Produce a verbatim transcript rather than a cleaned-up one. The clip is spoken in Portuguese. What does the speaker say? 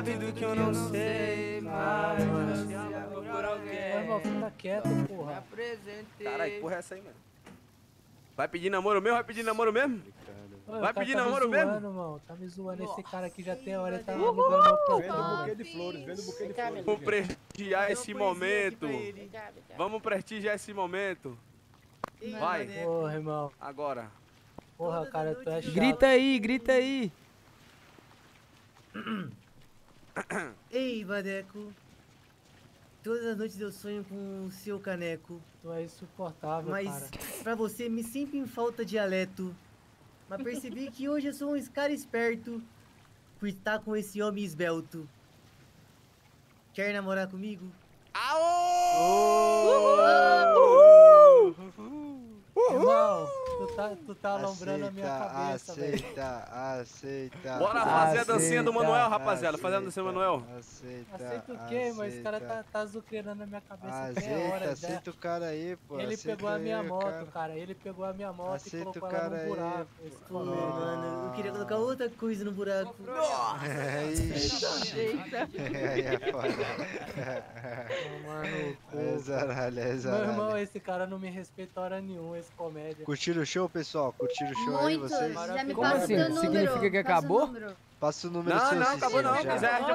Duvido que eu não sei mais. Ô, irmão, fica quieto, porra. Caralho, que porra é essa aí, mano? Vai pedir namoro mesmo? Vai pedir namoro mesmo? Ô, Vai o cara pedir tá namoro me mesmo? zoando, irmão. Tá me zoando. Esse cara aqui já tem hora, ele tá alugando meu portão. Vendo um buquê de flores, vendo um buquê de flores. Vamos prestigiar esse momento. Vamos prestigiar esse momento. Vai. Porra, irmão. Agora. Porra, cara, tu é chato. Grita aí, grita aí. Ei, Vadeco. Todas as noites eu sonho com o seu caneco. Tu é insuportável, Mas cara. pra você me sempre em falta dialeto. Mas percebi que hoje eu sou um cara esperto por estar com esse homem esbelto. Quer namorar comigo? Irmão, tu tá, tu tá alombrando a minha Aceita, cabeça, velho. aceita, aceita. Bora fazer a dancinha do Aceita, Manuel, rapaziada. Fazer a dancinha do Manuel. Aceita, Aceita o quê, irmão? Esse cara tá, tá azucrinando na minha cabeça até Aceita, hora. Já. aceita o cara aí, pô. Ele aceita pegou a minha aí, moto, cara. cara. Ele pegou a minha moto Aceita e o colocou ela cara num aí, buraco. pô. Esse Pô, comer. mano, eu queria colocar outra coisa no buraco. É isso. Aí é foda. Mano, É zaralho, é meu zaralho. irmão, esse cara não me respeita hora nenhuma, esse comédia. Curtiram o show, pessoal? Curtiram o show aí, Muito, vocês? já me Como passa o assim? teu número. Significa que passa o acabou? número. Passa o número Não, seu, não, acabou não. Cecília, já. Quiser, a gente